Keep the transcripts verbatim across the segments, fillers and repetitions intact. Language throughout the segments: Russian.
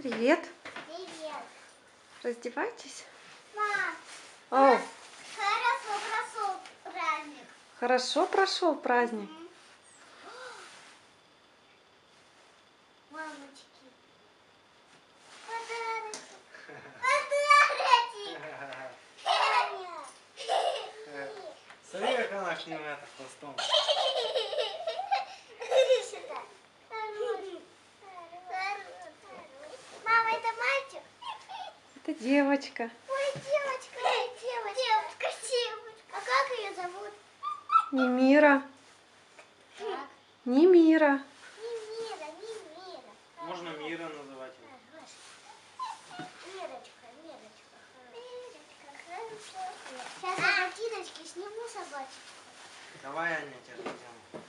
Привет. Привет. Раздевайтесь. Мам, О, хорошо прошел праздник. хорошо прошел праздник. Мгм. Мамочки. Подарочки. Подарочек. Аня. Смотри, как она к нему это хвостом. Иди сюда. Хорош. Хорош. Мама, это мальчик? Это девочка. Ой, девочка, ой, девочка. Девочка, девочка. А как ее зовут? Немира. Как? Немира. Не Мира, не Мира. Можно Мира называть. Мирочка, Мирочка. Мирочка, хорошо. Сейчас я ботиночки сниму собачку. Давай, Аня, тебя разденем.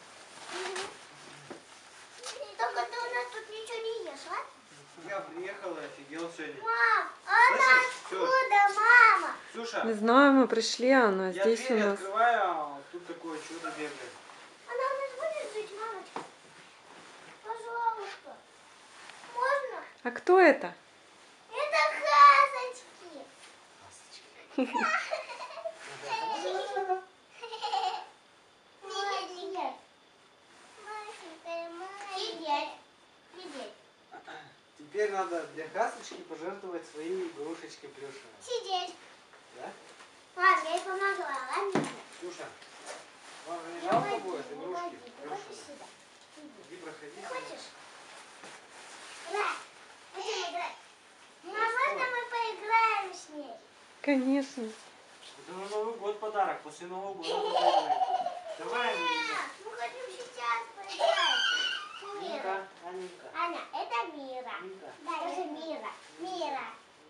Только ты у нас тут ничего не ешь, а? Я приехал и офигел сегодня. Мам, а она Слышишь? Всё. откуда, мама? Ксюша, Не знаю, мы пришли, а она я здесь у дверь нас. открываю, а тут такое чудо бегает. Она у нас будет жить, мамочка? Пожалуйста. Можно? А кто это? Это хасочки. Маленькая. Маленькая, маленькая. Сидеть. Теперь надо для Хасочки пожертвовать свои игрушечки плюшевые. Сидеть. Да? Ладно, я ей помогла, ладно? Ксюша, вам же не Не жалко ходи, будет не игрушки ходи, ты хочешь плюшевые? сюда? Иди, проходи. Ты хочешь? Играй. Будем играть. А можно мы поиграем с ней? Конечно. Это на Новый год подарок, после Нового года поиграем. Давай, Аня. Нет, мы хотим сейчас поиграть. Мира. Ника, Аненька. Аня, это Мира. Ника. Да, это Мира. Мира.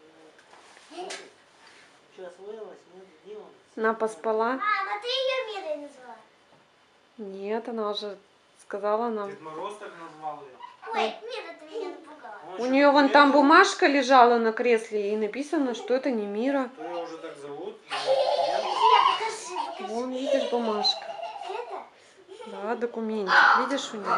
Что, освоилась? Нет, Дима? Она поспала? Мама, ты ее Мирой назвала? Нет, она уже сказала нам. Дед Мороз так назвал ее. Ой, Мира, ты меня напугала. У нее вон там бумажка лежала на кресле и написано, что это не Мира. Кто ее уже так зовут? Нет, покажи, покажи. Вон, видишь, бумажка. Это? Да, документик. Видишь у нее?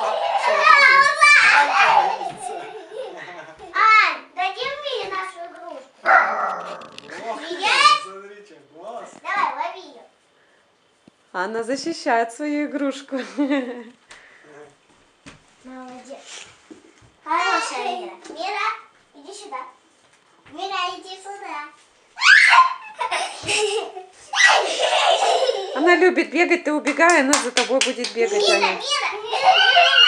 Ань, дадим Мире нашу игрушку. Смотрите, голос. Давай, лови ее. Она защищает свою игрушку. Молодец. Хорошая Мира. Мира, иди сюда. Мира, иди сюда. Она любит бегать, ты убегай, она за тобой будет бегать, Мира, Аня. Мира, Мира,